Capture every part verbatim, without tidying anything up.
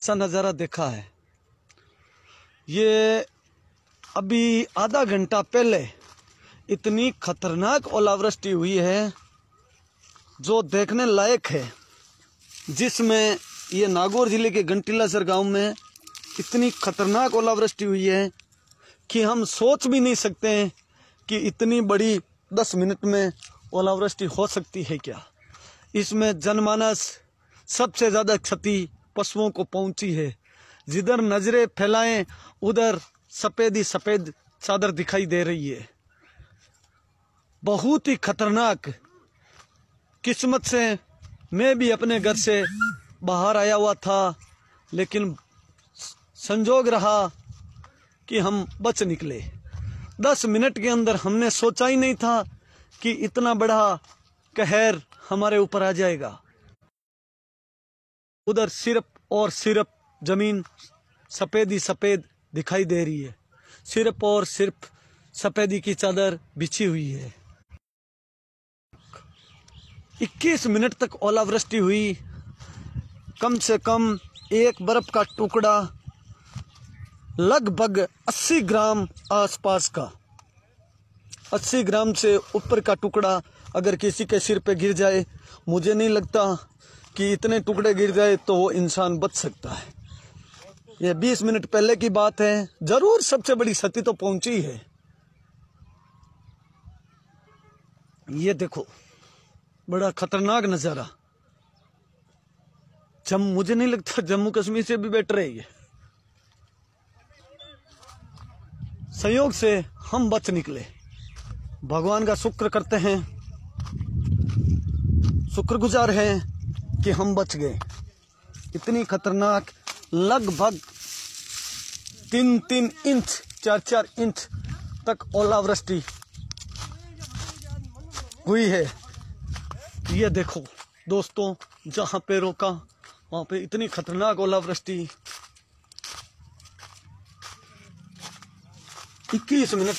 सा नज़ारा देखा है। ये अभी आधा घंटा पहले इतनी खतरनाक ओलावृष्टि हुई है जो देखने लायक है, जिसमें ये नागौर जिले के घंटीलासर गांव में इतनी खतरनाक ओलावृष्टि हुई है कि हम सोच भी नहीं सकते हैं कि इतनी बड़ी दस मिनट में ओलावृष्टि हो सकती है क्या। इसमें जनमानस सबसे ज़्यादा क्षति पशुओं को पहुंची है। जिधर नजरें फैलाएं उधर सफ़ेद ही सफ़ेद चादर दिखाई दे रही है। बहुत ही खतरनाक। किस्मत से मैं भी अपने घर से बाहर आया हुआ था, लेकिन संजोग रहा कि हम बच निकले। दस मिनट के अंदर हमने सोचा ही नहीं था कि इतना बड़ा कहर हमारे ऊपर आ जाएगा। उधर सिर्फ और सिर्फ जमीन सफ़ेद ही सफ़ेद दिखाई दे रही है। सिर्फ और सिर्फ सफ़ेदी की चादर बिछी हुई है। इक्कीस मिनट तक ओलावृष्टि हुई। कम से कम एक बर्फ का टुकड़ा लगभग अस्सी ग्राम आसपास का, अस्सी ग्राम से ऊपर का टुकड़ा अगर किसी के सिर पे गिर जाए, मुझे नहीं लगता कि इतने टुकड़े गिर जाए तो वो इंसान बच सकता है। ये बीस मिनट पहले की बात है। जरूर सबसे बड़ी क्षति तो पहुंची है। ये देखो, बड़ा खतरनाक नज़ारा। जम्मू, मुझे नहीं लगता जम्मू कश्मीर से भी बेटर है ये। संयोग से हम बच निकले। भगवान का शुक्र करते हैं, शुक्रगुजार हैं कि हम बच गए। इतनी खतरनाक लगभग तीन तीन इंच चार चार इंच तक ओलावृष्टि हुई है। ये देखो दोस्तों, जहां पे रोका वहां पे इतनी खतरनाक ओलावृष्टि। इक्कीस मिनट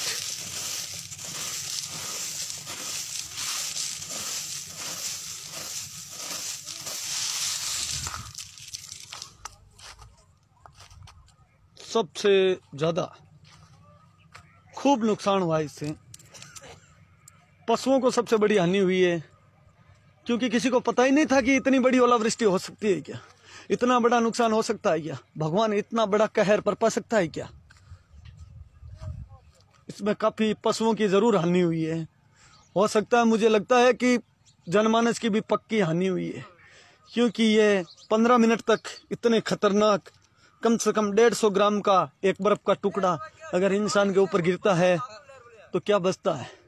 सबसे ज्यादा खूब नुकसान हुआ इससे। पशुओं को सबसे बड़ी हानि हुई है, क्योंकि किसी को पता ही नहीं था कि इतनी बड़ी ओलावृष्टि हो सकती है क्या, इतना बड़ा नुकसान हो सकता है क्या, भगवान इतना बड़ा कहर बरपा सकता है क्या। इसमें काफी पशुओं की जरूर हानि हुई है। हो सकता है, मुझे लगता है कि जनमानस की भी पक्की हानि हुई है, क्योंकि ये पंद्रह मिनट तक इतने खतरनाक, कम से कम डेढ़ सौ ग्राम का एक बर्फ का टुकड़ा अगर इंसान के ऊपर गिरता है तो क्या बचता है।